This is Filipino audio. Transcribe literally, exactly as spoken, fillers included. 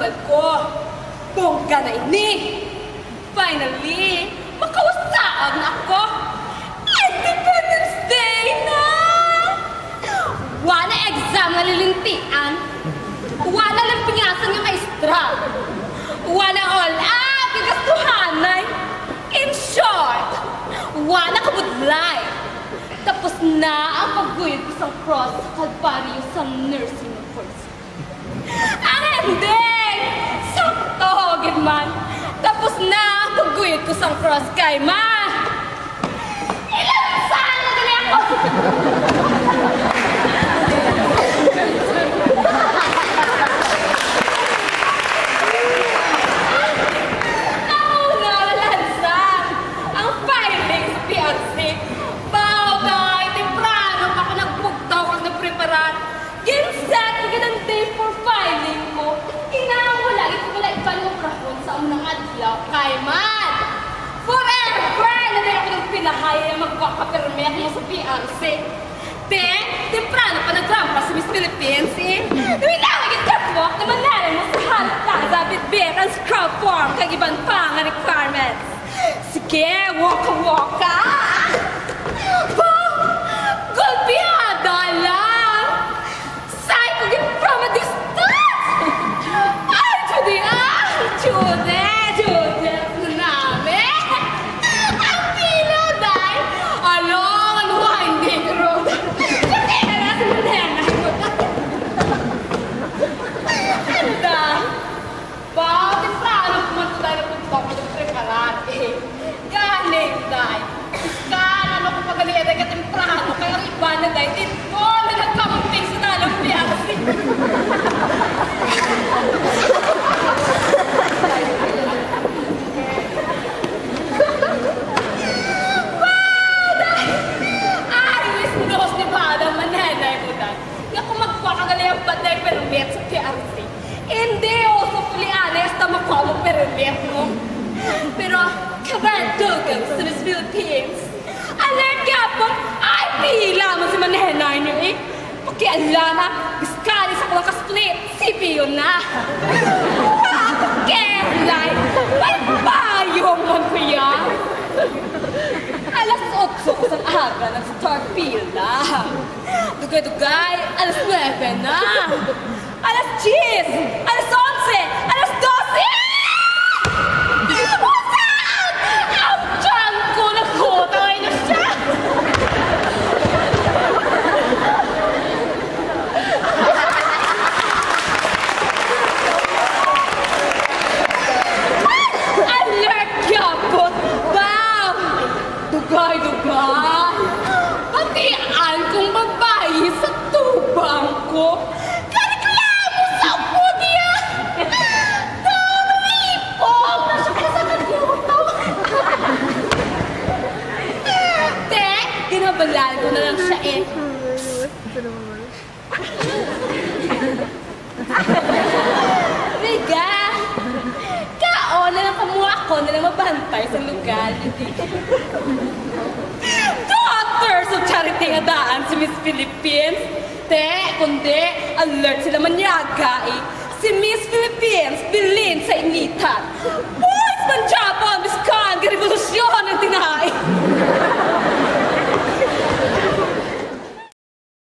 hangad ko. Bongga na ini. Finally, makawasaan na ako. Independence Day na! Wala exam na lilintian. Wala lang pingasan ng maestra. Wala all up, igastuhanay. In short, wala kabudlay. Tapos na ang pagguyod ko sa cross sa Kalbaryo sa nursing course. Ang ending! Sakto, gidman. Tapos na ang pagguyod ko sa cross kay ma. Ilang saan na gali ako? Nauna, walansan. Ang filing sa P R C. Bawday, temprano pa ako nagbugtaw kang nagpreparar. Ginset, magandang day for filing mo. Kinang wala, ito wala iban mo prahon sa unang adlaw. Kay man! Forever! Naday ako ng pinahaya na magkakapermet mo sa P R C. Te, temprano pa nagrampa sa Miss Philippines, eh. Winawag yung catwalk na manala mo sa halata, zabit-bit, ang scrub form, kag ibang pang requirements. Sige, waka-waka! Golpeada lang! Say ko get from a distance! Ay, Judy! Ay, Judy! Judy! Namin! Ang pilo, day! Along ang winding road! Judy! Nasa manenay ko! Ano da? Bakit paano pumunta tayo na punta ko ng preparat, eh? Galing, day! Iskalan ako pagaling ka temprano, kaya ang iba na day, dito na nagkamamping sa talang piyasi. Wow, day! Ay, Rhys knows ni Bada, manenay mo, day. Nga kung magpakagali ang baday permit sa P R C. Hindi, o sa puliane, hasta makuha mo permit mo. Pero, kabantugan sa Miss Philippines. Alert ka po, ay pila mo si manenay niyo eh. Pakialala, iskali sa kulang ka-split, C P U na. Pakialay, may bayong mo kuya. Alas otso ko sa aga, nag-start pila. Dugay-dugay, alas nueve na. Alas diyes, alas onse, alas dose! Saan? Ang tiyan ko nagkutay na siya! Alert ka po! Bam! Dugay-dugay! Patian kong babae sa tubang ko! Kareklamo sa pudya! Tumipog na siya ka sa kagutaw! Te, ginabalal ko na lang siya eh. Riga! Kao na lang kamu ako na lang mabantay sa lugar. Daughters of Charity nga daan si Miss Philippines. Te, kundi, alert sila manyaga eh. Si Miss Philippines, bilin sa initan. Boys man Japon,